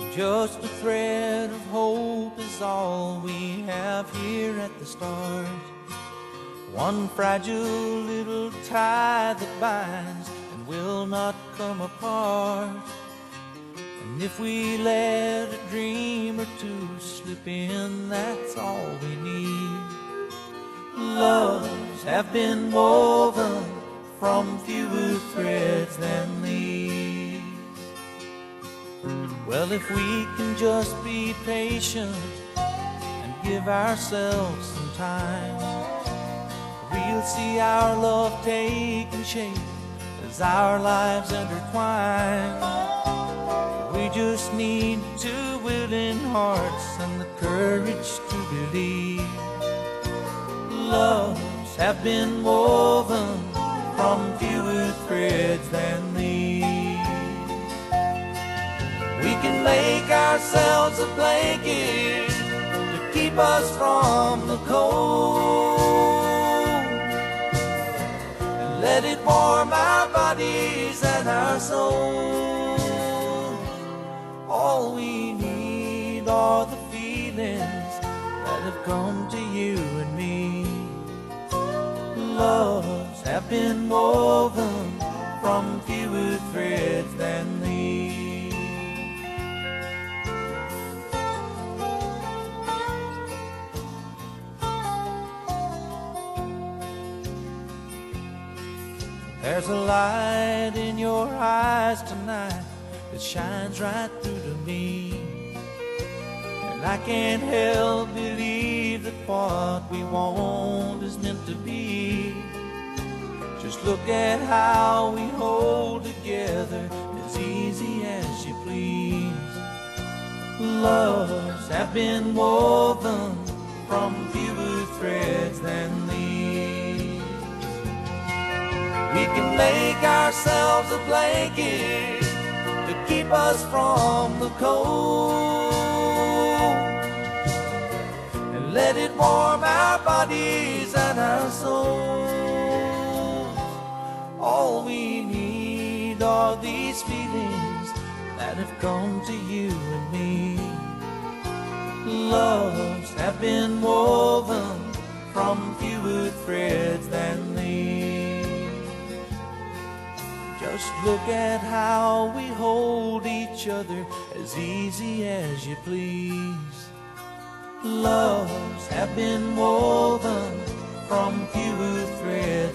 Just a thread of hope is all we have here at the start. One fragile little tie that binds and will not come apart. And if we let a dream or two slip in, that's all we need. Loves have been woven from fewer threads than these. Well, if we can just be patient and give ourselves some time, we'll see our love taking shape as our lives intertwine. We just need two willing hearts and the courage to believe. Loves have been woven from fewer threads than these. We can make ourselves a blanket to keep us from the cold, and let it warm our bodies and our souls. All we need are the feelings that have come to you and me. Loves have been woven from fewer threads than these. There's a light in your eyes tonight that shines right through to me, and I can't help believe that what we want is meant to be. Just look at how we hold together as easy as you please. Loves have been woven from fewer threads than these. We can make ourselves a blanket to keep us from the cold, and let it warm our bodies and our souls. All we need are these feelings that have come to you and me. Loves have been woven from fewer threads than these. Just look at how we hold each other as easy as you please. Loves have been woven from fewer threads